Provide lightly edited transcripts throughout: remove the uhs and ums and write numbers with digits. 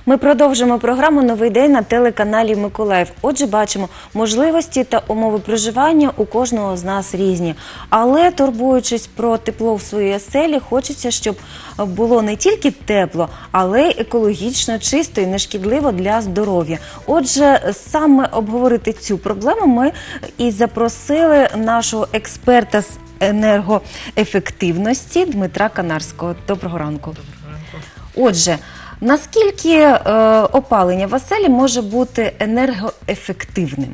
Ми продовжимо програму «Новий день» на телеканалі Миколаїв. Отже, бачимо, можливості та умови проживання у кожного з нас різні. Але, турбуючись про тепло в своїй оселі, хочеться, щоб було не тільки тепло, але й екологічно чисто і нешкідливо для здоров'я. Отже, саме обговорити цю проблему ми і запросили нашого експерта з енергоефективності Дмитра Канарського. Доброго ранку. Отже, наскільки опалення в оселі може бути енергоефективним?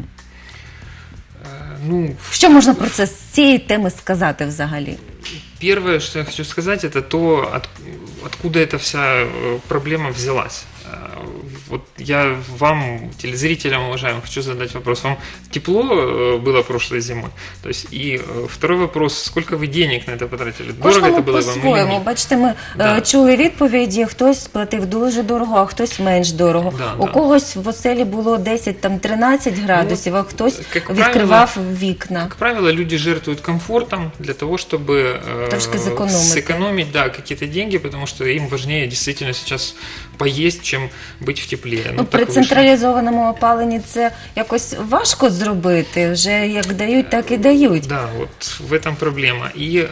Що можна про це з цієї теми сказати взагалі? Первое, что я хочу сказать, это то, откуда эта вся проблема взялась. Вот я вам, телезрителям, уважаемым, хочу задать вопрос. Вам тепло было прошлой зимой? То есть, и второй вопрос, сколько вы денег на это потратили? Дорого это было вам или нет? Бачите, ми чули відповіді, хтось платив дуже дорого, а хтось менш дорого. У когось в оселі було 10-13 градусів, а хтось відкривав вікна. Как правило, люди жертвуют комфортом для того, чтобы сэкономить какие-то деньги, потому что им важнее действительно сейчас поесть, чем быть в тепле. При централізованому опаленні це якось важко зробити, вже як дають, так і дають. Да, вот в этом проблема. И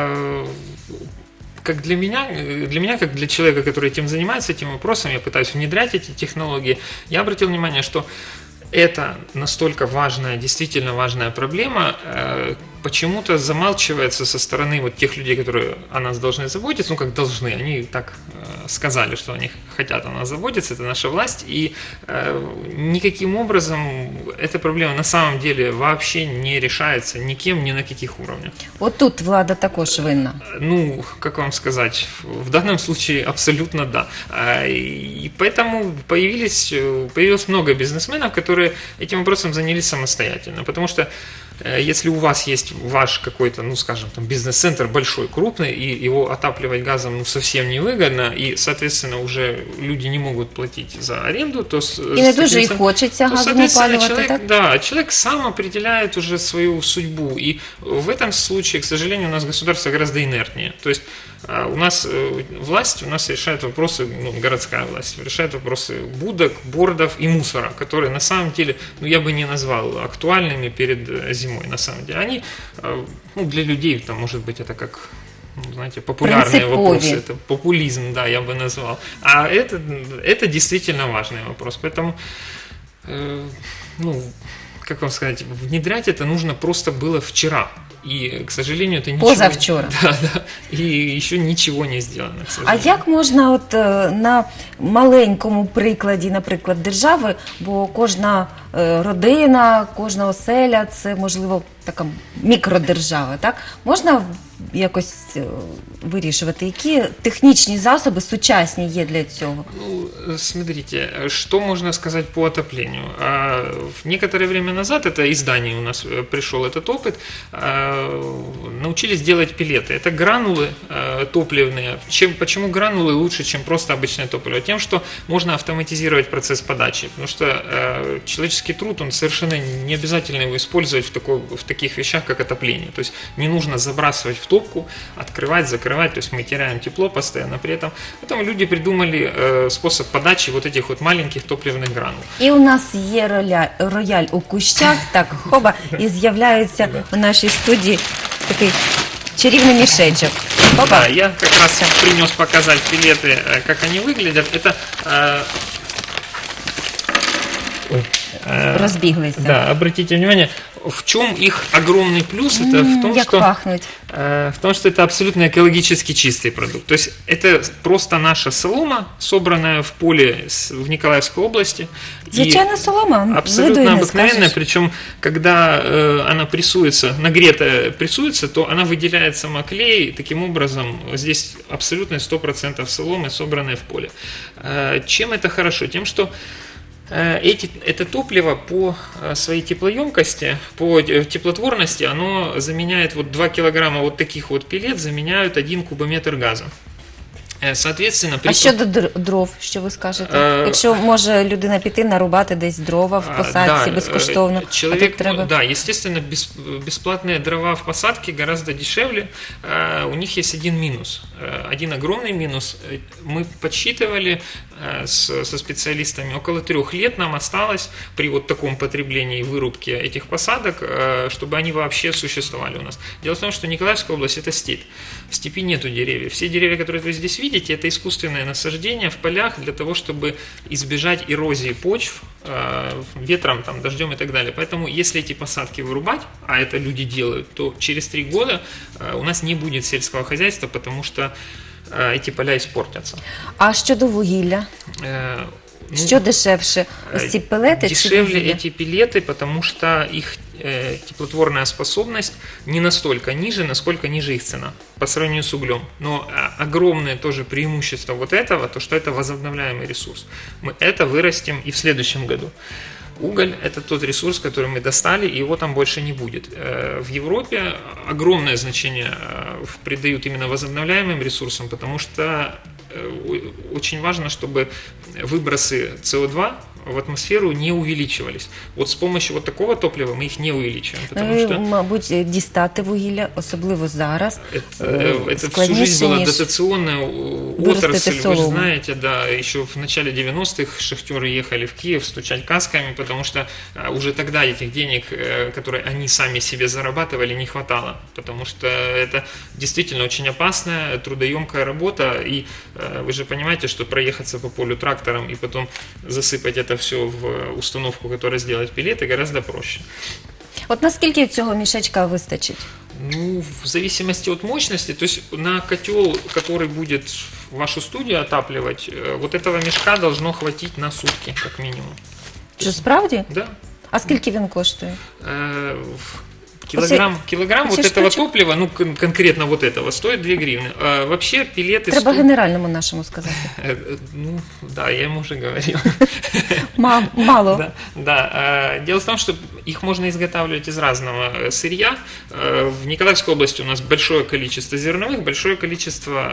как для меня, как для человека, который этим занимается, этим вопросом, я пытаюсь внедрять эти технологии, я обратил внимание, что это настолько важная, действительно важная проблема, почему-то замалчивается со стороны вот тех людей, которые о нас должны заботиться, как должны, они так сказали, что они хотят о нас заботиться, это наша власть, и никаким образом эта проблема на самом деле вообще не решается никем, ни на каких уровнях. Вот тут влада також винна. Как вам сказать, в данном случае абсолютно да. И поэтому появилось много бизнесменов, которые этим вопросом занялись самостоятельно, потому что если у вас есть ваш какой-то, скажем, там бизнес-центр большой, крупный, и его отапливать газом совсем невыгодно, и, соответственно, уже люди не могут платить за аренду, то... И не дуже и хочется газом опаливать, так? Да, человек сам определяет уже свою судьбу, и в этом случае, к сожалению, у нас государство гораздо инертнее. То есть у нас власть решает вопросы, городская власть, решает вопросы будок, бордов и мусора, которые на самом деле, я бы не назвал актуальными перед зимой, на самом деле. Они, для людей, там, может быть, это как, знаете, популярные вопросы, это популизм, да, я бы назвал. А это действительно важный вопрос, поэтому, как вам сказать, внедрять это нужно просто было вчера. И, к сожалению, это ничего... Позавчора. Да. И еще ничего не сделано, к А сожалению. як можна на маленькому прикладі, наприклад, держави, бо кожна родина, кожна оселя – це, можливо, така мікродержава, так? Можна якось вирішувати, які технічні засоби сучасні є для цього? Смотрите, что можно сказать по отоплению. Некоторое время назад, это из Дании у нас пришел этот опыт, научились делать пелеты. Это гранулы топливные. Почему гранулы лучше, чем просто обычное топливо? Тем, что можно автоматизировать процесс подачи. Потому что человеческий труд, он совершенно не обязательно его использовать в таких вещах, как отопление. То есть не нужно забрасывать в топку, открывать, закрывать. То есть мы теряем тепло постоянно при этом. Поэтому люди придумали способ подачи вот этих вот маленьких топливных гранул. І у нас є рояль у кущах, так, хоба, і з'являється в нашій студії такий чарівний мішечок. Да, я как раз принес показать пелеты, как они выглядят. Это... Разбеглись. Да, обратите внимание, в чем их огромный плюс, это в том, что это абсолютно экологически чистый продукт. То есть это просто наша солома, собранная в поле в Николаевской области. Звичайно, солома. Абсолютно обыкновенная, причем когда она прессуется, нагретая прессуется, то она выделяет самоклей, таким образом здесь абсолютно 100% соломы, собранной в поле. Чем это хорошо? Тем, что это топливо по своей теплоемкости, по теплотворности, оно заменяет 2 килограмма вот таких вот пелет, заменяют 1 кубометр газа. Соответственно, А щодо дров, що ви скажете? Якщо може людина піти нарубати десь дрова в посадці безкоштовно, человек, а тут треба... да, естественно, бесплатные дрова в посадке гораздо дешевле. У них есть один минус, один огромный минус. Мы подсчитывали со специалистами, около 3 лет нам осталось при вот таком потреблении и вырубке этих посадок, чтобы они вообще существовали у нас. Дело в том, что Николаевская область – это степь. В степи нету деревьев. Все деревья, которые вы здесь видите, это искусственное насаждение в полях для того, чтобы избежать эрозии почв ветром, там, дождем и так далее. Поэтому, если эти посадки вырубать, а это люди делают, то через 3 года у нас не будет сельского хозяйства, потому что эти поля испортятся. А щодо вугілля? Що дешевше? Ось ці пелети дешевле чи вугілля? эти пелеты, потому что их теплотворная способность не настолько ниже, насколько ниже их цена по сравнению с углем. Но огромное тоже преимущество вот этого, то что это возобновляемый ресурс. Мы это вырастим и в следующем году. Уголь – это тот ресурс, который мы достали, и его там больше не будет. В Европе огромное значение придают именно возобновляемым ресурсам, потому что очень важно, чтобы выбросы СО2 в атмосферу не увеличивались. Вот с помощью вот такого топлива мы их не увеличиваем. Потому что, мабуть, дістати вугілля, особливо зараз, это всю складніше, жизнь была ніж дотационная вырастить отрасль. Вы же солому. знаете, да, еще в начале 90-х шахтеры ехали в Киев стучать касками, потому что уже тогда этих денег, которые они сами себе зарабатывали, не хватало. Потому что это действительно очень опасная, трудоемкая работа. И вы же понимаете, что проехаться по полю трактором и потом засыпать это все в установку, которая сделает пелеты, гораздо проще. От наскільки цього мішечка вистачить? Ну, в зависимости от мощности, то есть на котел, который будет вашу студию отапливать, вот этого мешка должно хватить на сутки, как минимум. Що, справді? Да. А скільки він коштує? Килограмм вот оце этого штучок? топлива, ну конкретно вот этого, стоит 2 гривны. А вообще пилеты Треба стоят... генеральному нашому сказати. Ну, да, я ему уже говорил. Мало. Да. Дело в том, что их можно изготавливать из разного сырья. В Николаевской области у нас большое количество зерновых, большое количество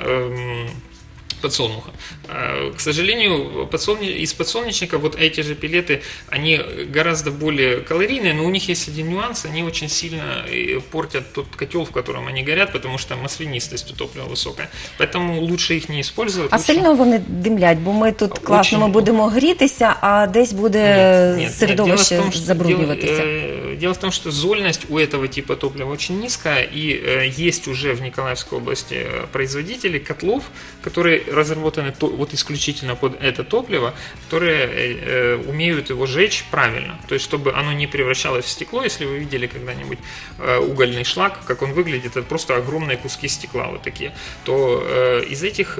подсолнуха. К сожалению, из подсолнечника вот эти же пелеты, они гораздо более калорийные, но у них есть один нюанс, они очень сильно портят тот котел, в котором они горят, потому что маслянистость у топлива высокая. Поэтому лучше их не использовать. А сильно вони димлять, бо ми тут класно ми будемо грітися, а десь буде середовище забруднюватися. Дело в том, что зольность у этого типа топлива очень низкая, и есть уже в Николаевской области производители котлов, которые разработаны вот исключительно под это топливо, которые умеют его жечь правильно. То есть, чтобы оно не превращалось в стекло. Если вы видели когда-нибудь угольный шлак, как он выглядит, это просто огромные куски стекла вот такие, то из этих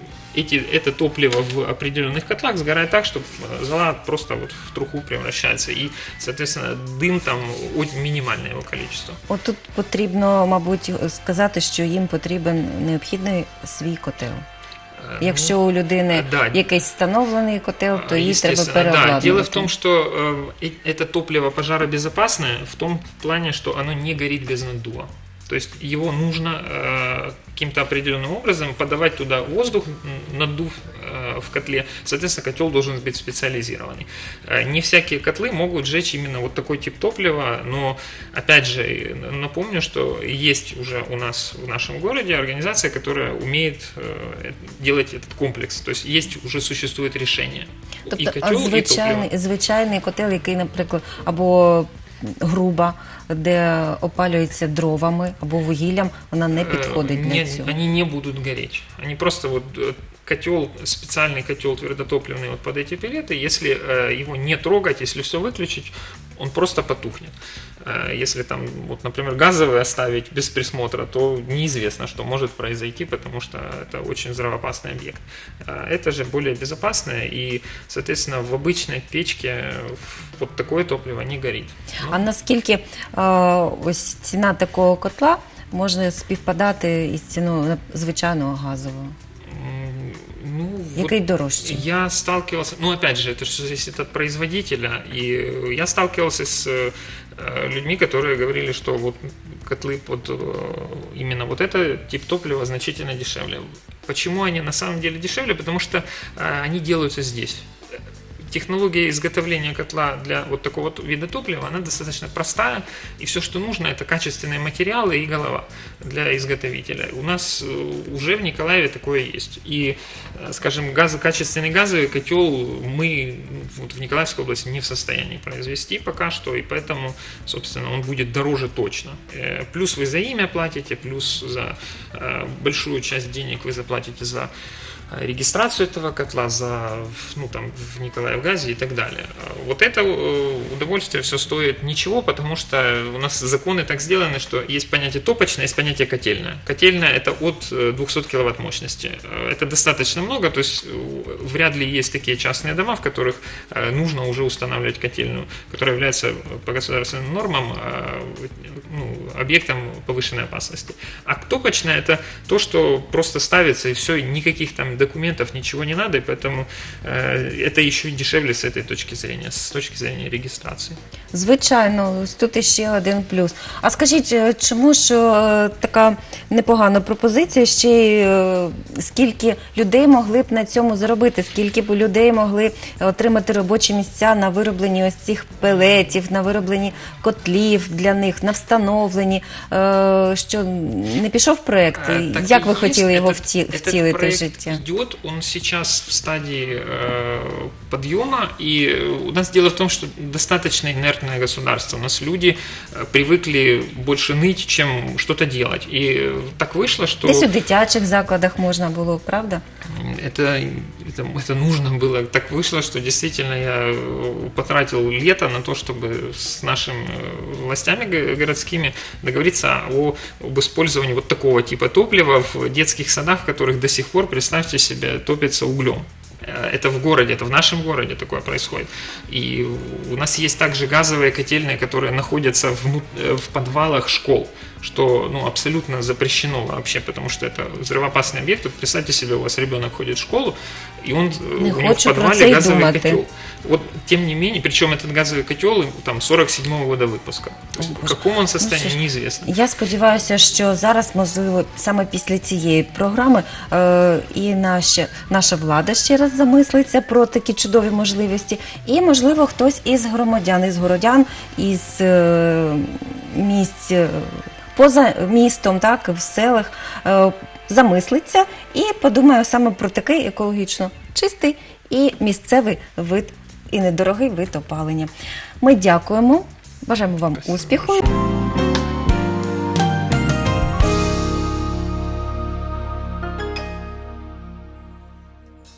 это топливо в определенных котлах сгорает так, что зола просто вот в труху превращается. И, соответственно, дым там минимальное его количество. От тут потрібно, мабуть, сказати, що їм потрібен необхідний свій котел. Якщо у людини якийсь встановлений котел, то їй треба переобладнувати. Да, дело в том, что это топливо пожаробезопасное в том плане, что оно не горит без наддува. То есть его нужно каким-то определенным образом подавать туда воздух, надув в котле. Соответственно, котел должен быть специализированный. Не всякие котлы могут сжечь именно вот такой тип топлива, но, опять же, напомню, что есть уже у нас в нашем городе организация, которая умеет делать этот комплекс. То есть уже существует решение. Тобто, і котел, і топливо. звичайний котел, який, наприклад, або груба, де опалюється дровами або вугіллям, вона не підходить для цього. Они не будут гореть. Они просто вот котел, специальный котел твердотопливный вот под эти пелеты, если его не трогать, если все выключить, он просто потухнет. Если там, вот, например, газовый оставить без присмотра, то неизвестно, что может произойти, потому что это очень взрывоопасный объект. Это же более безопасное, и, соответственно, в обычной печке вот такое топливо не горит. А наскільки ось ціна такого котла може співпадати із ціною звичайного газового? Який дорожчий? Я сталкивался, опять же, это же зависит от производителя, и я сталкивался с людьми, которые говорили, что вот котлы под именно вот этот тип топлива значительно дешевле. Почему они на самом деле дешевле? Потому что они делаются здесь. Технология изготовления котла для вот такого вида топлива, она достаточно простая, и все, что нужно, это качественные материалы и голова для изготовителя. У нас уже в Николаеве такое есть. И, скажем, качественный газовый котел мы вот в Николаевской области не в состоянии произвести пока что, и поэтому, собственно, он будет дороже точно. Плюс вы за имя платите, плюс за большую часть денег вы заплатите за регистрацию этого котла, в Николаевгазе и так далее. Вот это удовольствие все стоит ничего, потому что у нас законы так сделаны, что есть понятие топочное, есть понятие котельное. Котельное – это от 200 киловатт мощности. Это достаточно много, то есть вряд ли есть такие частные дома, в которых нужно уже устанавливать котельную, которая является по государственным нормам объектом повышенной опасности. А топочное – это то, что просто ставится и все, никаких там документов, ничего не надо, и поэтому это еще дешевле з цієї точки зрения, з точки зрения реєстрації. Звичайно, ось тут іще один плюс. А скажіть, чому ж така непогана пропозиція, ще й скільки людей могли б на цьому заробити, скільки б людей могли отримати робочі місця на виробленні ось цих пелетів, на виробленні котлів для них, на встановленні, що не пішов проєкт? Як ви хотіли його втілити в життя? Идет, он сейчас в стадии подъема, и у нас дело в том, что достаточно инертное государство. У нас люди привыкли больше ныть, чем что-то делать. И так вышло, что... Десь у дитячих закладах можна було, правда? Это нужно было. Так вышло, что действительно я потратил лето на то, чтобы с нашими властями городскими договориться об использовании вот такого типа топлива в детских садах, в которых до сих пор, представьте себе, топится углем. Это в городе, это в нашем городе такое происходит. И у нас есть также газовые котельные, которые находятся в подвалах школ, что абсолютно запрещено вообще, потому что это взрывоопасный объект. Вот представьте себе, у вас ребенок ходит в школу, и у него в подвале газовый котел. Вот, тем не менее, причем этот газовый котел там 47-го года выпуска. То есть, в каком он состоянии, неизвестно. Я сподіваюся, що зараз, можливо, саме після цієї програми і наша влада ще раз замислиться про такі чудові можливості. І, можливо, хтось із громадян, із городян, із місць поза містом, так, в селах, замислиться і подумає саме про такий екологічно чистий і місцевий вид, і недорогий вид опалення. Ми дякуємо, бажаємо вам успіху.